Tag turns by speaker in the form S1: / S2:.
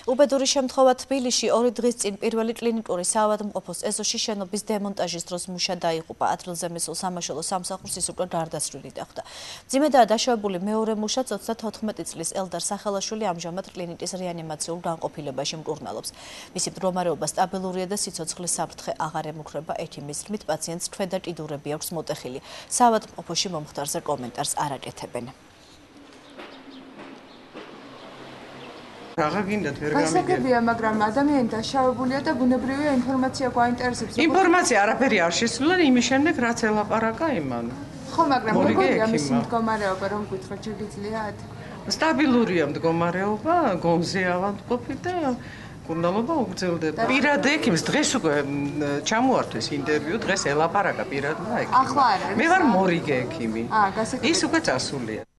S1: უბედური შემთხვევა თბილისში 2 დღის წინ პირველი კლინიკური საავადმყოფოს ეზოში შენობის დემონტაჟის დროს მუშა დაიღუპა. ადგილზე მისულ სამაშველო სამსახურს ის უკვე გარდაცვლილი დახვდა. მძიმედაა დაშავებული მეორე მუშაც 34 წლის ელდარ სახელაშვილი ამჟამად კლინიკის რეანიმაციულ განყოფილებაში მკურნალობს. მისი მდგომარეობა სტაბილურია და სიცოცხლის საფრთხე აღარ ემუქრება. ექიმის თქმით, პაციენტს ქვედა კიდურები აქვს მოტეხილი. საავადმყოფოში მომხდარზე კომენტარს არ აკეთებენ.
S2: გასაგებია, მაგრამ ადამიანი დაშავებულია და ბუნებრივია ინფორმაცია გვაინტერესებს.
S3: ინფორმაცია არაფერი არ შესულა იმის შემდეგ, რაც ელაპარაკა იმან.
S2: ხო, მაგრამ როგორია მისი მდგომარეობა, რომ გითხრათ, შეგიძლიათ?
S3: სტაბილურია მდგომარეობა, გონზე ავადმყოფი და მკურნალობა უგრძელდება. პირად ექიმს დღეს უკვე ჩამოართვეს ინტერვიუ, დღეს ელაპარაკა პირადმა ექიმმა.
S2: ახლა არ არის.
S3: მე ვარ მორიგე ექიმი.
S2: გასაგებია.
S3: ის უკვე წასულია.